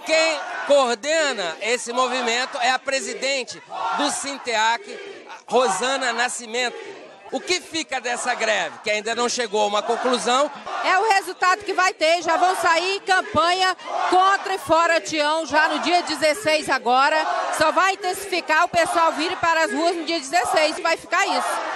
quem coordena esse movimento é a presidente do Sinteac, Rosana Nascimento. O que fica dessa greve, que ainda não chegou a uma conclusão? É o resultado que vai ter, já vão sair em campanha contra e fora Tião, já no dia 16 agora. Só vai intensificar o pessoal vir para as ruas no dia 16, vai ficar isso.